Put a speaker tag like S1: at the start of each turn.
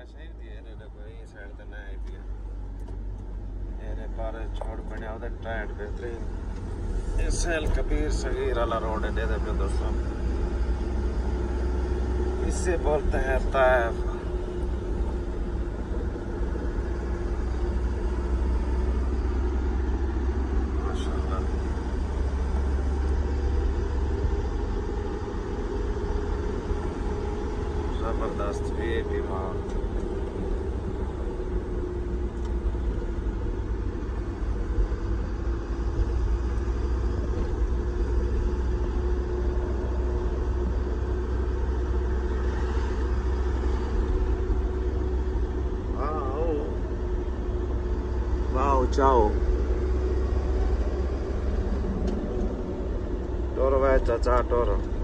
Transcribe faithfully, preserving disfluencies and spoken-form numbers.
S1: वैसे ही दिए ने देखो ये साइड तो ना आई भी ये पर छोड़ बने उधर ट्रेंड बेहतरीन सेल कबीर सगीर वाला रोड है दे पे दोस्तों इससे बोलते हैं ताइफ जबरदस्त भी बीमार वाओ चाओ टोरो भाई चाचा टोरो